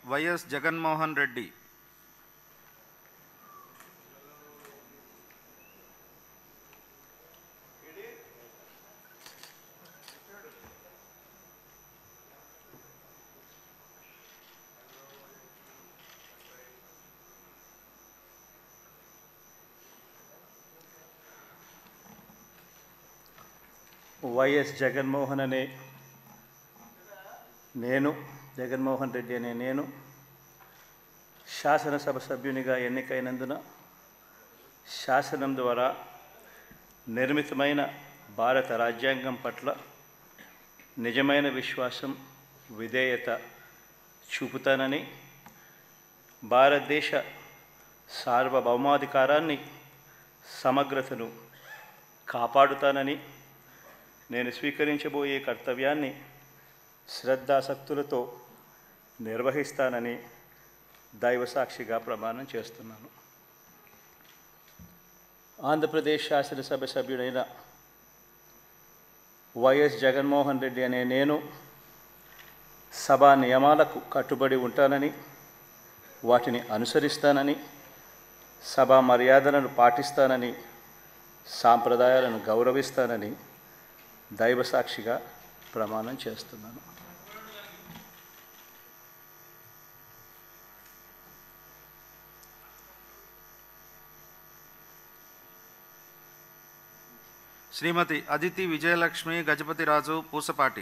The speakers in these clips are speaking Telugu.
వైఎస్ జగన్మోహన్ రెడ్డి. వైఎస్ జగన్మోహన్ అనే నేను, జగన్మోహన్ రెడ్డి అనే నేను శాసనసభ సభ్యునిగా ఎన్నికైనందున శాసనం ద్వారా నిర్మితమైన భారత రాజ్యాంగం పట్ల నిజమైన విశ్వాసం, విధేయత చూపుతానని, భారతదేశ సార్వభౌమాధికారాన్ని, సమగ్రతను కాపాడుతానని, నేను స్వీకరించబోయే కర్తవ్యాన్ని శ్రద్ధాసక్తులతో నిర్వహిస్తానని దైవసాక్షిగా ప్రమాణం చేస్తున్నాను. ఆంధ్రప్రదేశ్ శాసనసభ సభ్యుడైన వైఎస్ జగన్మోహన్ రెడ్డి అనే నేను సభా నియమాలకు కట్టుబడి ఉంటానని, వాటిని అనుసరిస్తానని, సభా మర్యాదలను పాటిస్తానని, సాంప్రదాయాలను గౌరవిస్తానని దైవసాక్షిగా ప్రమాణం చేస్తున్నాను. శ్రీమతి Aditi Vijayalakshmi Gajapathiraju Pusapati.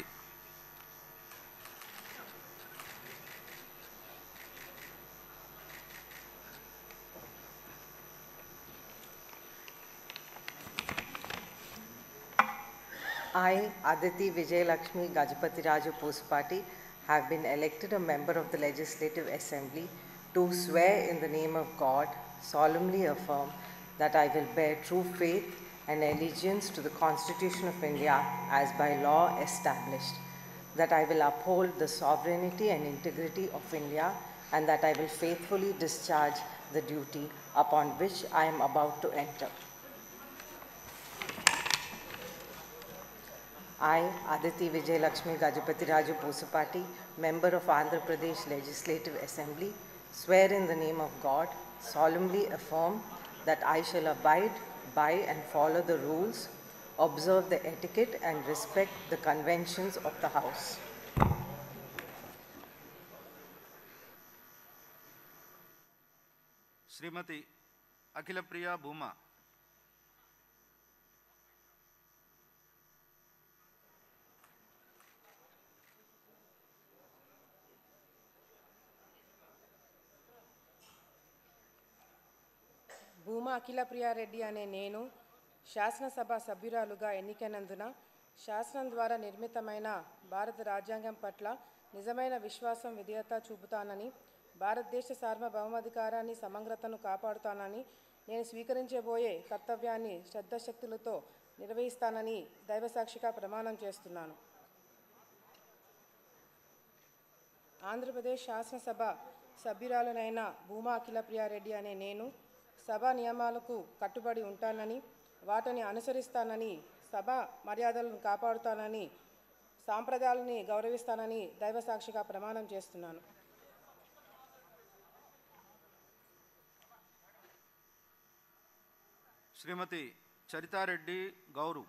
I, Aditi Vijayalakshmi Gajapati Pusapati, have been elected a member of the Legislative Assembly to swear in the name of God, solemnly affirm that I will bear true faith and allegiance to the Constitution of India as by law established, that I will uphold the sovereignty and integrity of India, and that I will faithfully discharge the duty upon which I am about to enter. I, Aditi Vijayalakshmi Gajapati Pusapati, member of Andhra Pradesh Legislative Assembly, swear in the name of God, solemnly affirm that I shall abide by and follow the rules, observe the etiquette and respect the conventions of the House. శ్రీమతి అఖిలప్రియ భూమా. భూమా అఖిలప్రియారెడ్డి అనే నేను శాసనసభ సభ్యురాలుగా ఎన్నికైనందున శాసనం ద్వారా నిర్మితమైన భారత రాజ్యాంగం పట్ల నిజమైన విశ్వాసం, విధేయత చూపుతానని, భారతదేశ సార్వభౌమాధికారాన్ని, సమగ్రతను కాపాడుతానని, నేను స్వీకరించబోయే కర్తవ్యాన్ని శ్రద్ధశక్తులతో నిర్వహిస్తానని దైవసాక్షిగా ప్రమాణం చేస్తున్నాను. ఆంధ్రప్రదేశ్ శాసనసభ సభ్యురాలునైన భూమా అఖిలప్రియారెడ్డి అనే నేను సభా నియమాలకు కట్టుబడి ఉంటానని, వాటిని అనుసరిస్తానని, సభా మర్యాదలను కాపాడుతానని, సాంప్రదాయాలని గౌరవిస్తానని దైవసాక్షిగా ప్రమాణం చేస్తున్నాను. శ్రీమతి చరితారెడ్డి గౌరు.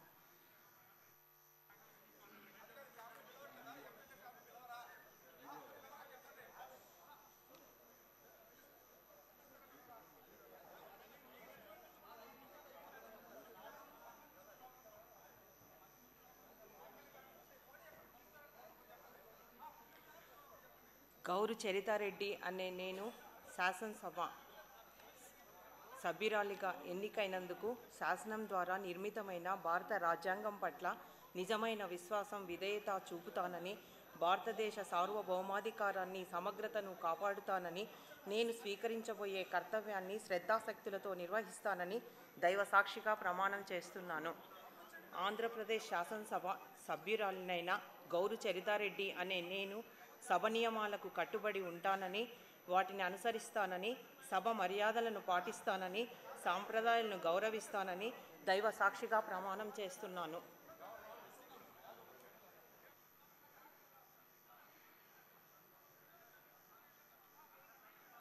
గౌరు చరితారెడ్డి అనే నేను శాసనసభ సభ్యురాలిగా ఎన్నికైనందుకు శాసనం ద్వారా నిర్మితమైన భారత రాజ్యాంగం పట్ల నిజమైన విశ్వాసం, విధేయత చూపుతానని, భారతదేశ సార్వభౌమాధికారాన్ని, సమగ్రతను కాపాడుతానని, నేను స్వీకరించబోయే కర్తవ్యాన్ని శ్రద్ధాశక్తులతో నిర్వహిస్తానని దైవసాక్షిగా ప్రమాణం చేస్తున్నాను. ఆంధ్రప్రదేశ్ శాసనసభ సభ్యురాలినైన గౌరు చరితారెడ్డి అనే నేను సభ నియమాలకు కట్టుబడి ఉంటానని, వాటిని అనుసరిస్తానని, సభ మర్యాదలను పాటిస్తానని, సాంప్రదాయాలను గౌరవిస్తానని దైవ సాక్షిగా ప్రమాణం చేస్తున్నాను.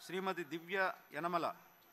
శ్రీమతి దివ్య యనమల,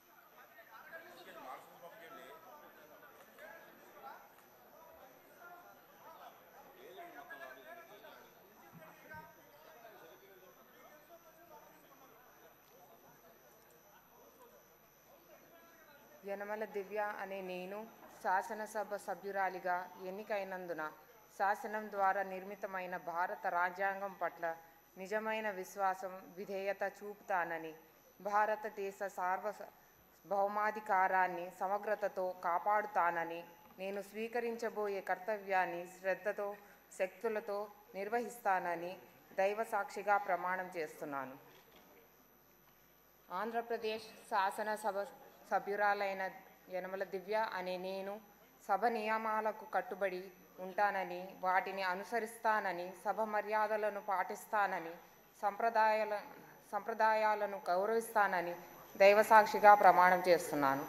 యనమల దివ్య అనే నేను శాసనసభ సభ్యురాలిగా ఎన్నికైనందున శాసనం ద్వారా నిర్మితమైన భారత రాజ్యాంగం పట్ల నిజమైన విశ్వాసం, విధేయత చూపుతానని, భారతదేశ సార్వభౌమాధికారాన్ని సమగ్రతతో కాపాడుతానని, నేను స్వీకరించబోయే కర్తవ్యాన్ని శ్రద్ధతో, శక్తులతో నిర్వహిస్తానని దైవ సాక్షిగా ప్రమాణం చేస్తున్నాను. ఆంధ్రప్రదేశ్ శాసనసభ సభ్యురాలైన యనమల దివ్య అనే నేను సభ నియమాలకు కట్టుబడి ఉంటానని, వాటిని అనుసరిస్తానని, సభ మర్యాదలను పాటిస్తానని, సంప్రదాయాలను గౌరవిస్తానని దైవసాక్షిగా ప్రమాణం చేస్తున్నాను.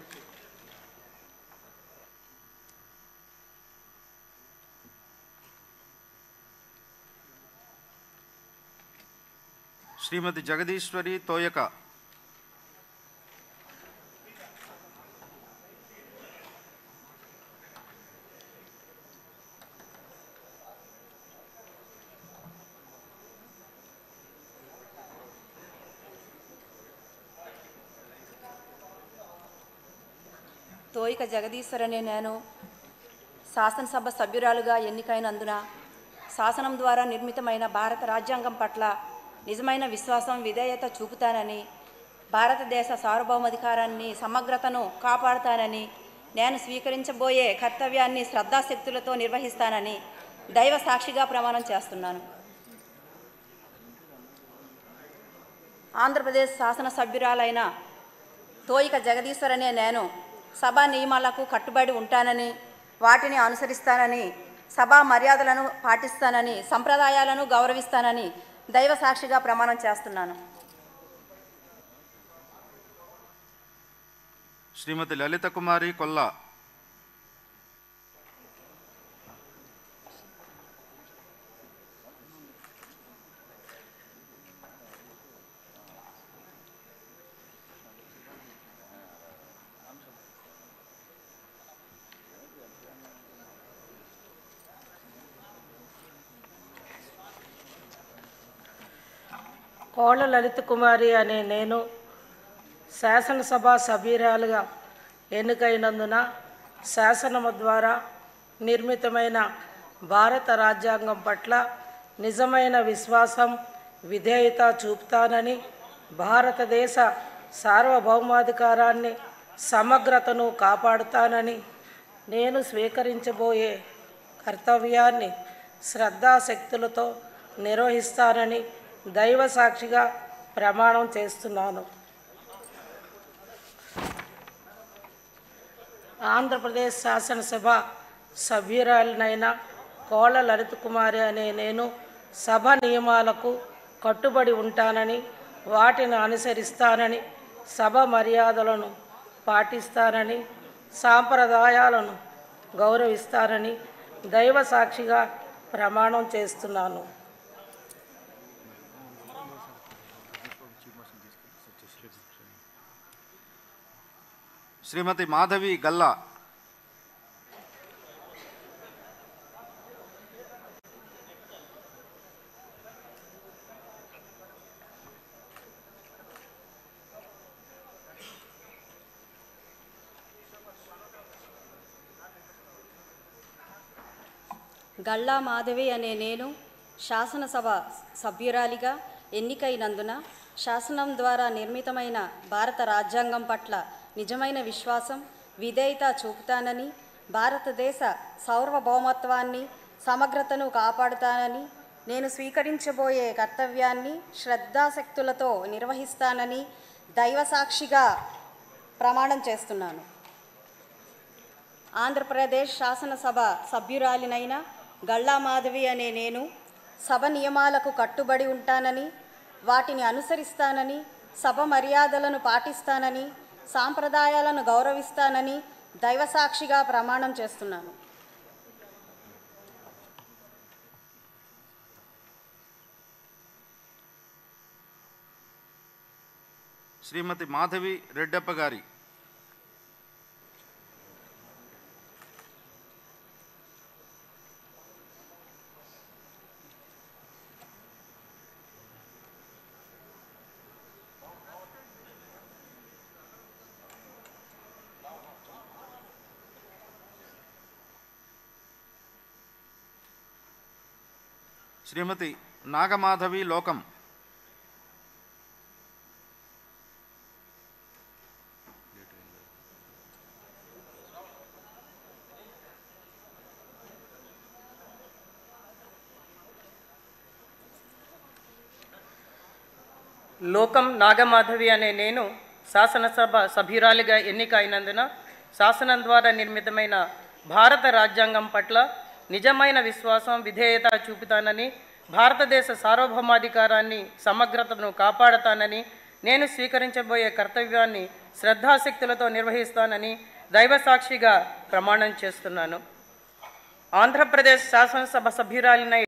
శ్రీమతి జగదీశ్వరి తోయక, తోయిక జగదీశ్వరనే నేను శాసనసభ సభ్యురాలుగా ఎన్నికైనందున శాసనం ద్వారా నిర్మితమైన భారత రాజ్యాంగం పట్ల నిజమైన విశ్వాసం, విధేయత చూపుతానని, భారతదేశ సార్వభౌమాధికారాన్ని సమగ్రతను కాపాడుతానని, నేను స్వీకరించబోయే కర్తవ్యాన్ని శ్రద్ధాశక్తులతో నిర్వహిస్తానని దైవ సాక్షిగా ప్రమాణం చేస్తున్నాను. ఆంధ్రప్రదేశ్ శాసన సభ్యురాలైన తోయిక జగదీశ్వరనే నేను సభా నియమాలకు కట్టుబడి ఉంటానని, వాటిని అనుసరిస్తానని, సభా మర్యాదలను పాటిస్తానని, సంప్రదాయాలను గౌరవిస్తానని దైవ సాక్షిగా ప్రమాణం చేస్తున్నాను. శ్రీమతి లలిత కుమారి కొల్లా, కోళ్ళ లలిత కుమారి అనే నేను శాసనసభ సభ్యురాలుగా ఎన్నికైనందున శాసనము ద్వారా నిర్మితమైన భారత రాజ్యాంగం పట్ల నిజమైన విశ్వాసం, విధేయత చూపుతానని, భారతదేశ సార్వభౌమాధికారాన్ని సమగ్రతను కాపాడుతానని, నేను స్వీకరించబోయే కర్తవ్యాన్ని శ్రద్ధాశక్తులతో నిర్వహిస్తానని దైవ సాక్షిగా ప్రమాణం చేస్తున్నాను. ఆంధ్రప్రదేశ్ శాసనసభ సభ్యురాలినైన కోళ్ళ లలిత కుమారి అనే నేను సభ నియమాలకు కట్టుబడి ఉంటానని, వాటిని అనుసరిస్తానని, సభ మర్యాదలను పాటిస్తానని, సాంప్రదాయాలను గౌరవిస్తానని దైవ సాక్షిగా ప్రమాణం చేస్తున్నాను. శ్రీమతి మాధవి గల్లా, గల్లా మాధవి అనే నేను శాసనసభ సభ్యురాలిగా ఎన్నికైనందున శాసనం ద్వారా నిర్మితమైన భారత రాజ్యాంగం పట్ల నిజమైన విశ్వాసం, విధేయత చూపుతానని, భారతదేశ సార్వభౌమత్వాన్ని, సమగ్రతను కాపాడుతానని, నేను స్వీకరించబోయే కర్తవ్యాన్ని శ్రద్ధాశక్తులతో నిర్వహిస్తానని దైవ సాక్షిగా ప్రమాణం చేస్తున్నాను. ఆంధ్రప్రదేశ్ శాసనసభ సభ్యురాలినైన గల్లా మాధవి అనే నేను సభ నియమాలకు కట్టుబడి ఉంటానని, వాటిని అనుసరిస్తానని, సభ మర్యాదలను పాటిస్తానని, సాంప్రదాయాలను గౌరవిస్తానని దైవ సాక్షిగా ప్రమాణం చేస్తున్నాను. శ్రీమతి మాధవి రెడ్డప్ప గారి. శ్రీమతి నాగమాధవి లోకం. లోకం నాగమాధవి అనే నేను శాసనసభ సభ్యురాలిగా ఎన్నిక అయినందున శాసనం ద్వారా నిర్మితమైన భారత రాజ్యాంగం పట్ల నిజమైన విశ్వాసం విధేయత చూపుతానని, భారతదేశ సార్వభౌమాధికారాన్ని సమగ్రతను కాపాడతానని, నేను స్వీకరించబోయే కర్తవ్యాన్ని శ్రద్ధాశక్తులతో నిర్వహిస్తానని దైవసాక్షిగా ప్రమాణం చేస్తున్నాను. ఆంధ్రప్రదేశ్ శాసనసభ సభ్యురాలినై